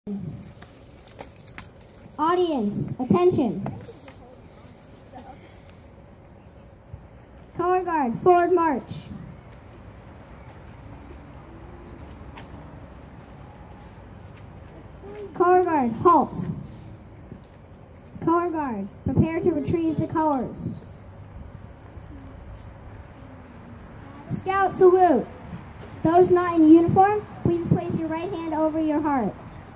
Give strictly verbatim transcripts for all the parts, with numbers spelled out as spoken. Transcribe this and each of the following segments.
Audience, attention. Color guard, forward march. Color guard, halt. Color guard, prepare to retrieve the colors. Scout salute. Those not in uniform, please place your right hand over your heart.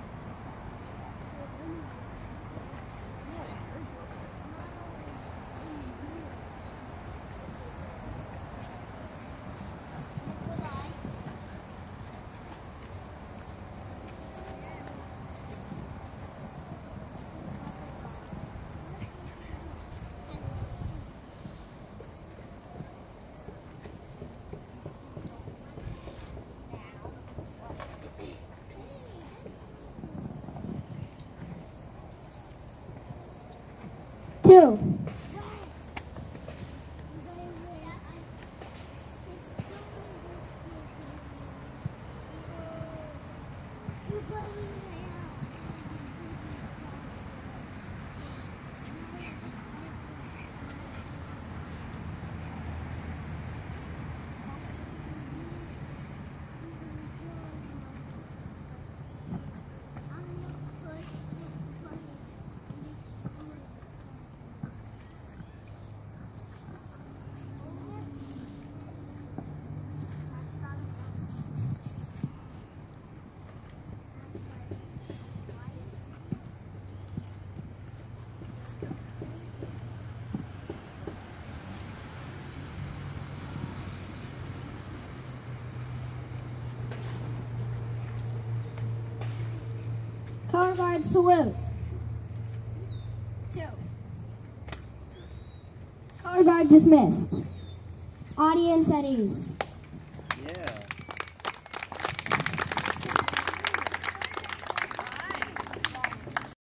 Two. Color guard salute. Two. Color guard dismissed. Audience at ease.